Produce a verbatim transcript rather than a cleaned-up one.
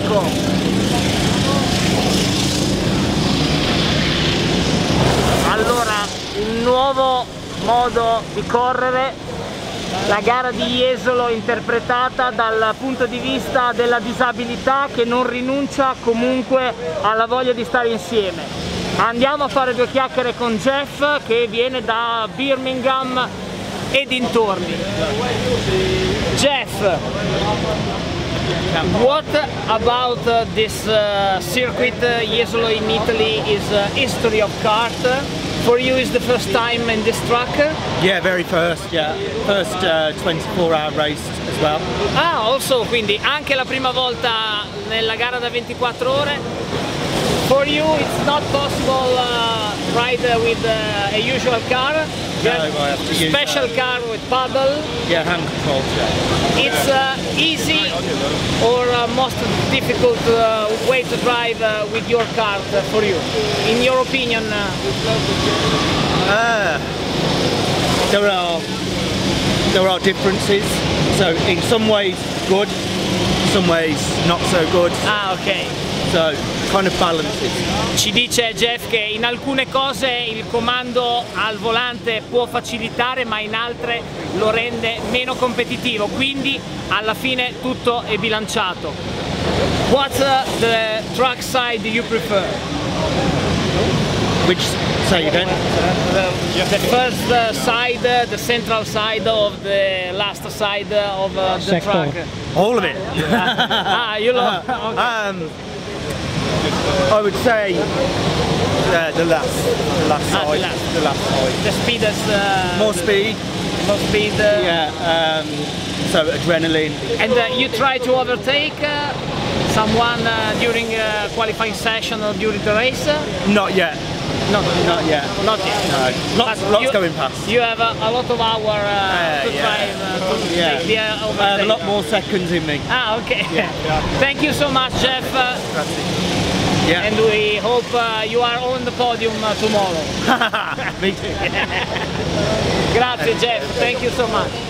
Ecco. Allora, il nuovo modo di correre, la gara di Jesolo interpretata dal punto di vista della disabilità che non rinuncia comunque alla voglia di stare insieme. Andiamo a fare due chiacchiere con Jeff che viene da Birmingham e dintorni. Jeff, what about uh, this uh, circuit uh, Jesolo in Italy is a history of kart? For you is the first time in this track? Yeah, very first, yeah. First uh, twenty-four hour race as well. Ah, also, quindi anche la prima volta nella gara da ventiquattro ore. For you it's not possible uh, ride uh, with uh, a usual car? No, I have to use special uh, car with paddle? Yeah, hand control, yeah. It's uh, easy or uh, most difficult uh, way to drive uh, with your car uh, for you? In your opinion? Uh... Uh, there are there are differences. So in some ways good, some ways not so good. Ah, ok. So kind of balances. Ci dice Jeff che in alcune cose il comando al volante può facilitare, ma in altre lo rende meno competitivo, quindi alla fine tutto è bilanciato. What's uh, the track side you prefer? Which, say again? The, the first uh, side, uh, the central side of the last side of uh, the track. All of it. Ah, you love. Okay. Um, I would say uh, the last, the last Ah, side, the last. the last side. The speed is uh, More speed. More speed. Uh, Yeah. Um, so adrenaline. And uh, you try to overtake uh, someone uh, during uh, qualifying session or during the race? Not yet. No, Not yet. not yet. No. Lots, But lots you, going past. You have a, a lot of hour uh, Uh, to yeah. try uh, to Yeah. take the uh, I have a overtake. lot more seconds in me. Ah, okay. Yeah. Thank you so much, Jeff. Uh, Yeah. and we hope uh, you are on the podium uh, tomorrow. Me too. Grazie, Jeff. Thank you so much.